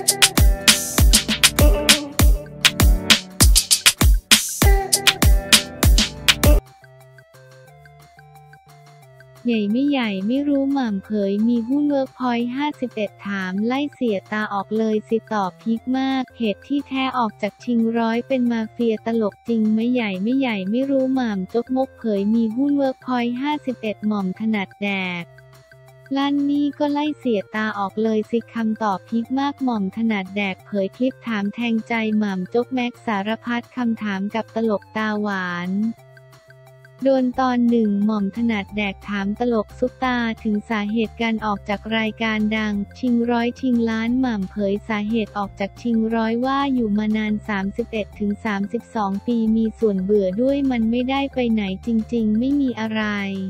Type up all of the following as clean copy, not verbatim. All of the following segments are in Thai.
ใหญ่ไม่ใหญ่ไม่รู้หม่ำเผยมีหุ้นเวิร์กพอยต์51ถามไล่เสียตาออกเลยสิตอบพีคมากเหตุที่แท้ออกจากชิงร้อยเป็นมาเฟียตลกจริงไม่ใหญ่ไม่รู้หม่ำจกมกเผยมีหุ้นเวิร์กพอยต์51หม่อมถนัดแดกลั่นนี่ก็ไล่เสียตาออกเลยสิคำตอบพีคมากหม่อมถนัดแดกเผยคลิปถามแทงใจหม่ำจกแม็กสารพัดคำถามกับตลกตาหวานโดนตอนหนึ่งหม่อมถนัดแดกถามตลกซุปตาถึงสาเหตุการออกจากรายการดังชิงร้อยชิงล้านหม่ำเผยสาเหตุออกจากชิงร้อยว่าอยู่มานาน 31-32 ปีมีส่วนเบื่อด้วยมันไม่ได้ไปไหนจริงๆไม่มีอะไร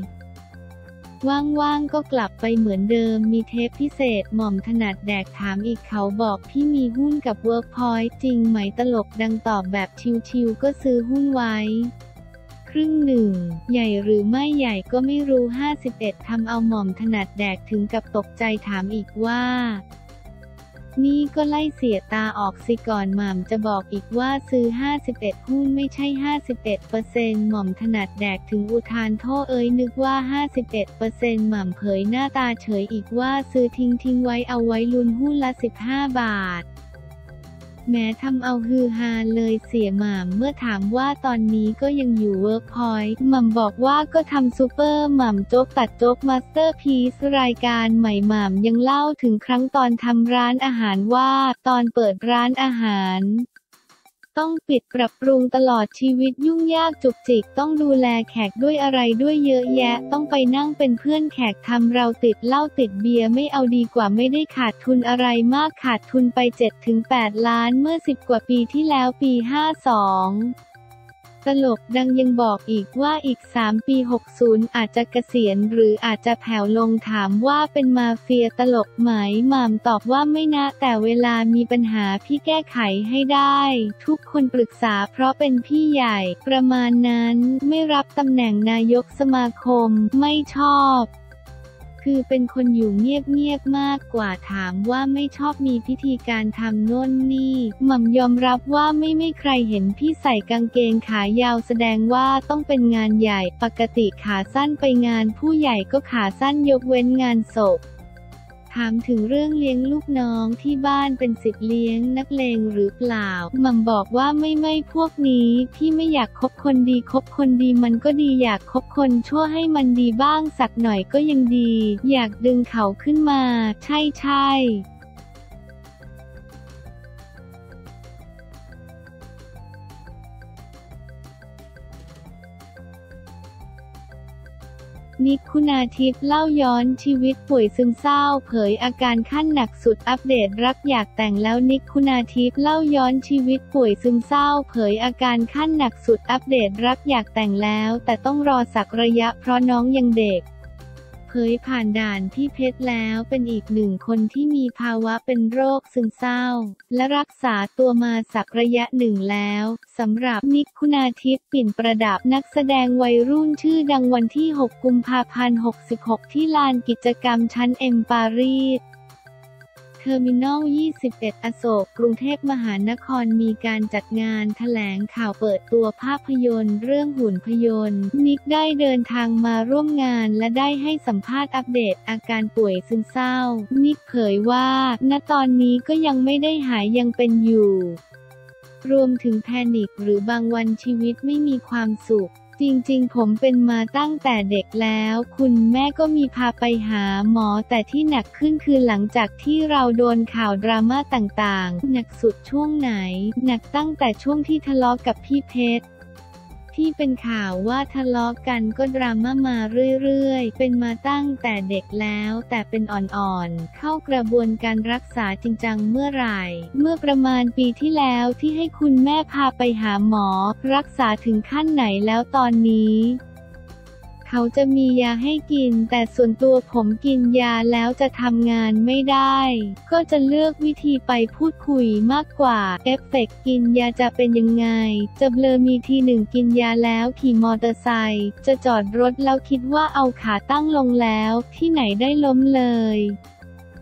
ว่างๆก็กลับไปเหมือนเดิมมีเทปพิเศษหม่อมถนัดแดกถามอีกเขาบอกพี่มีหุ้นกับเวิร์กพอยต์จริงไหมตลกดังตอบแบบชิวๆก็ซื้อหุ้นไว้ครึ่งหนึ่งใหญ่หรือไม่ใหญ่ก็ไม่รู้51ทำเอาหม่อมถนัดแดกถึงกับตกใจถามอีกว่านี่ก็ไล่เสียตาออกสิก่อนหม่ำจะบอกอีกว่าซื้อ51หุ้นไม่ใช่51%หม่อมถนัดแดกถึงอุทานโทษนึกว่า51%หม่ำเผยหน้าตาเฉยอีกว่าซื้อทิ้งไว้เอาไว้ลุ้นหุ้นละ15 บาทแม้ทำเอาฮือฮาเลยเสียหม่ำเมื่อถามว่าตอนนี้ก็ยังอยู่เวิร์กพอยต์หม่ำบอกว่าก็ทำซูเปอร์หม่ำโจ๊กตัดโจ๊กมาสเตอร์พีซรายการใหม่หม่ำยังเล่าถึงครั้งตอนทำร้านอาหารว่าตอนเปิดร้านอาหารต้องปิดปรับปรุงตลอดชีวิตยุ่งยากจุกจิกต้องดูแลแขกด้วยอะไรด้วยเยอะแยะต้องไปนั่งเป็นเพื่อนแขกทำเราติดเหล้าติดเบียร์ไม่เอาดีกว่าไม่ได้ขาดทุนอะไรมากขาดทุนไป 7-8 ล้านเมื่อ10 กว่าปีที่แล้วปี52ตลกดังยังบอกอีกว่าอีก3 ปี60อาจจะเกษียณหรืออาจจะแผ่วลงถามว่าเป็นมาเฟียตลกไหมหม่ำตอบว่าไม่นะแต่เวลามีปัญหาพี่แก้ไขให้ได้ทุกคนปรึกษาเพราะเป็นพี่ใหญ่ประมาณนั้นไม่รับตำแหน่งนายกสมาคมไม่ชอบคือเป็นคนอยู่เงียบมากกว่าถามว่าไม่ชอบมีพิธีการทำโน่นนี่หม่ำยอมรับว่าไม่ใครเห็นพี่ใส่กางเกงขายาวแสดงว่าต้องเป็นงานใหญ่ปกติขาสั้นไปงานผู้ใหญ่ก็ขาสั้นยกเว้นงานศพถามถึงเรื่องเลี้ยงลูกน้องที่บ้านเป็น10เลี้ยงนักเลงหรือเปล่าหม่ำบอกว่าไม่พวกนี้พี่ไม่อยากคบคนดีคบคนดีมันก็ดีอยากคบคนชั่วให้มันดีบ้างสักหน่อยก็ยังดีอยากดึงเขาขึ้นมาใช่นิก คุณาทิพย์เล่าย้อนชีวิตป่วยซึมเศร้าเผยอาการขั้นหนักสุดอัปเดตรักอยากแต่งแล้วนิก คุณาทิพย์เล่าย้อนชีวิตป่วยซึมเศร้าเผยอาการขั้นหนักสุดอัปเดตรักอยากแต่งแล้วแต่ต้องรอสักระยะเพราะน้องยังเด็กเผยผ่านด่านพี่เพชรแล้วเป็นอีกหนึ่งคนที่มีภาวะเป็นโรคซึมเศร้าและรักษาตัวมาสักระยะหนึ่งแล้วสำหรับนิก คุณาทิพย์ปิ่นประดับนักแสดงวัยรุ่นชื่อดังวันที่6 กุมภาพันธ์ 66ที่ลานกิจกรรมชั้น M ปารีสเทอร์มินอล 21 อโศกกรุงเทพมหานครมีการจัดงานแถลงข่าวเปิดตัวภาพยนตร์เรื่องหุ่นพยนต์นิกได้เดินทางมาร่วมงานและได้ให้สัมภาษณ์อัปเดตอาการป่วยซึมเศร้านิกเผยว่าณตอนนี้ก็ยังไม่ได้หายยังเป็นอยู่รวมถึงแพนิคหรือบางวันชีวิตไม่มีความสุขจริงๆผมเป็นมาตั้งแต่เด็กแล้วคุณแม่ก็มีพาไปหาหมอแต่ที่หนักขึ้นคือหลังจากที่เราโดนข่าวดราม่าต่างๆหนักสุดช่วงไหนหนักตั้งแต่ช่วงที่ทะเลาะกับพี่เพชรที่เป็นข่าวว่าทะเลาะกันก็ดราม่ามาเรื่อยๆเป็นมาตั้งแต่เด็กแล้วแต่เป็นอ่อนๆเข้ากระบวนการรักษาจริงจังเมื่อไหร่เมื่อประมาณปีที่แล้วที่ให้คุณแม่พาไปหาหมอรักษาถึงขั้นไหนแล้วตอนนี้เขาจะมียาให้กินแต่ส่วนตัวผมกินยาแล้วจะทำงานไม่ได้ก็จะเลือกวิธีไปพูดคุยมากกว่าเอฟเฟกต์กินยาจะเป็นยังไงจะเบลอมีทีหนึ่งกินยาแล้วขี่มอเตอร์ไซค์จะจอดรถแล้วคิดว่าเอาขาตั้งลงแล้วที่ไหนได้ล้มเลย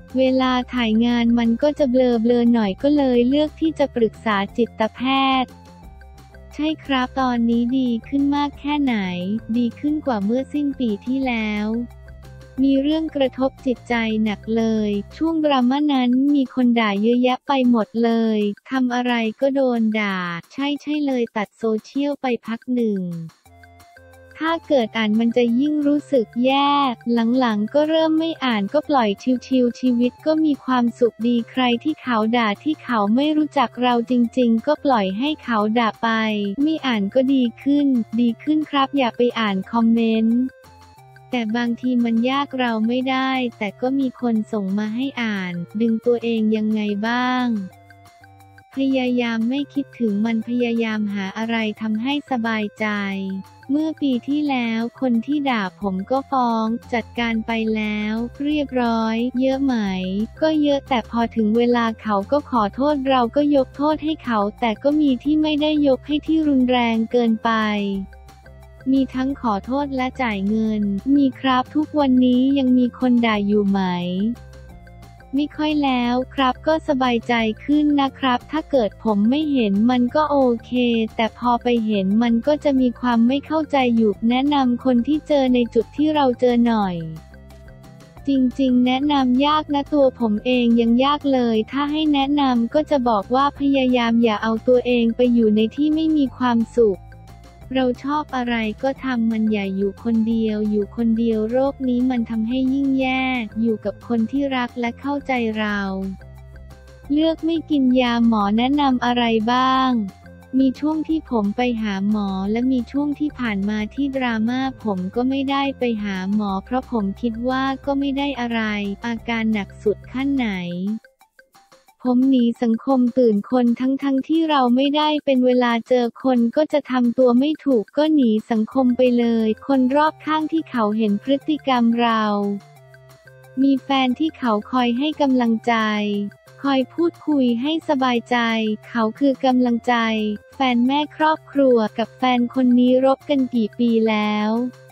เวลาถ่ายงานมันก็จะเบลอหน่อยก็เลยเลือกที่จะปรึกษาจิตแพทย์ใช่ครับตอนนี้ดีขึ้นมากแค่ไหนดีขึ้นกว่าเมื่อสิ้นปีที่แล้วมีเรื่องกระทบจิตใจหนักเลยช่วงดราม่านั้นมีคนด่าเยอะแยะไปหมดเลยทำอะไรก็โดนด่าใช่เลยตัดโซเชียลไปพักหนึ่งถ้าเกิดอ่านมันจะยิ่งรู้สึกแย่หลังๆก็เริ่มไม่อ่านก็ปล่อยชิลๆชีวิตก็มีความสุขดีใครที่เขาด่าที่เขาไม่รู้จักเราจริงๆก็ปล่อยให้เขาด่าไปไม่อ่านก็ดีขึ้นครับอย่าไปอ่านคอมเมนต์แต่บางทีมันยากเราไม่ได้แต่ก็มีคนส่งมาให้อ่านดึงตัวเองยังไงบ้างพยายามไม่คิดถึงมันพยายามหาอะไรทำให้สบายใจเมื่อปีที่แล้วคนที่ด่าผมก็ฟ้องจัดการไปแล้วเรียบร้อยเยอะไหมก็เยอะแต่พอถึงเวลาเขาก็ขอโทษเราก็ยกโทษให้เขาแต่ก็มีที่ไม่ได้ยกให้ที่รุนแรงเกินไปมีทั้งขอโทษและจ่ายเงินมีครับทุกวันนี้ยังมีคนด่าอยู่ไหมไม่ค่อยแล้วครับก็สบายใจขึ้นนะครับถ้าเกิดผมไม่เห็นมันก็โอเคแต่พอไปเห็นมันก็จะมีความไม่เข้าใจอยู่แนะนำคนที่เจอในจุดที่เราเจอหน่อยจริงๆแนะนำยากนะตัวผมเองยังยากเลยถ้าให้แนะนำก็จะบอกว่าพยายามอย่าเอาตัวเองไปอยู่ในที่ไม่มีความสุขเราชอบอะไรก็ทำมันอย่าอยู่คนเดียวโรคนี้มันทำให้ยิ่งแย่อยู่กับคนที่รักและเข้าใจเราเลือกไม่กินยาหมอแนะนำอะไรบ้างมีช่วงที่ผมไปหาหมอและมีช่วงที่ผ่านมาที่ดราม่าผมก็ไม่ได้ไปหาหมอเพราะผมคิดว่าก็ไม่ได้อะไรอาการหนักสุดขั้นไหนผมหนีสังคมตื่นคนทั้งที่เราไม่ได้เป็นเวลาเจอคนก็จะทำตัวไม่ถูกก็หนีสังคมไปเลยคนรอบข้างที่เขาเห็นพฤติกรรมเรามีแฟนที่เขาคอยให้กำลังใจคอยพูดคุยให้สบายใจเขาคือกำลังใจแฟนแม่ครอบครัวกับแฟนคนนี้รบกันกี่ปีแล้ว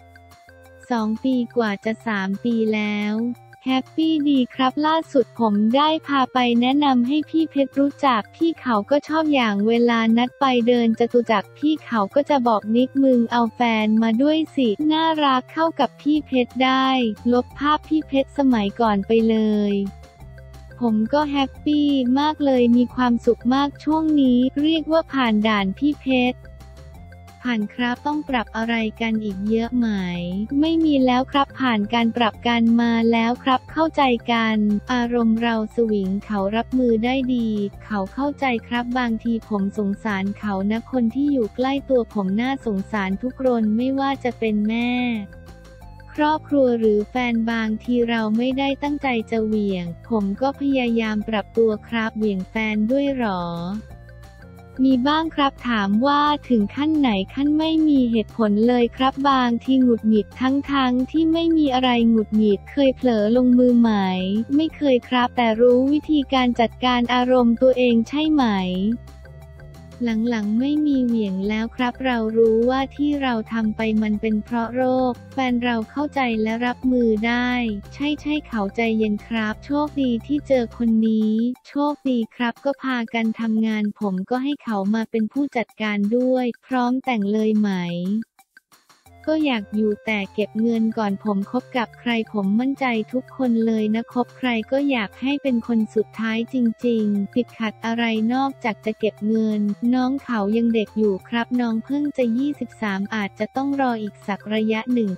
2 ปีกว่าจะ3 ปีแล้วแฮปปี้ดีครับล่าสุดผมได้พาไปแนะนำให้พี่เพชรรู้จักพี่เขาก็ชอบอย่างเวลานัดไปเดินจตุจักรพี่เขาก็จะบอกนิกมึงเอาแฟนมาด้วยสิน่ารักเข้ากับพี่เพชรได้ลบภาพพี่เพชรสมัยก่อนไปเลยผมก็แฮปปี้มากเลยมีความสุขมากช่วงนี้เรียกว่าผ่านด่านพี่เพชรผ่านครับต้องปรับอะไรกันอีกเยอะไหมไม่มีแล้วครับผ่านการปรับกันมาแล้วครับเข้าใจกันอารมณ์เราสวิงเขารับมือได้ดีเขาเข้าใจครับบางทีผมสงสารเขานะคนที่อยู่ใกล้ตัวผมน่าสงสารทุกคนไม่ว่าจะเป็นแม่ครอบครัวหรือแฟนบางทีเราไม่ได้ตั้งใจจะเหวี่ยงผมก็พยายามปรับตัวครับเหวี่ยงแฟนด้วยหรอมีบ้างครับถามว่าถึงขั้นไหนขั้นไม่มีเหตุผลเลยครับบางทีหงุดหงิดทั้งที่ไม่มีอะไรหงุดหงิดเคยเผลอลงมือไหมไม่เคยครับแต่รู้วิธีการจัดการอารมณ์ตัวเองใช่ไหมหลังๆไม่มีเหวี่ยงแล้วครับเรารู้ว่าที่เราทำไปมันเป็นเพราะโรคแฟนเราเข้าใจและรับมือได้ใช่เขาใจเย็นครับโชคดีที่เจอคนนี้โชคดีครับก็พากันทำงานผมก็ให้เขามาเป็นผู้จัดการด้วยพร้อมแต่งเลยไหมก็อยากอยู่แต่เก็บเงินก่อนผมคบกับใครผมมั่นใจทุกคนเลยนะคบใครก็อยากให้เป็นคนสุดท้ายจริงๆติดขัดอะไรนอกจากจะเก็บเงินน้องเขายังเด็กอยู่ครับน้องเพิ่งจะ23อาจจะต้องรออีกสักระยะหนึ่ง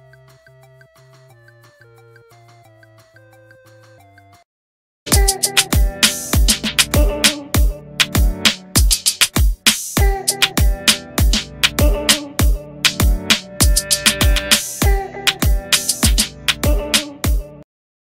ครับ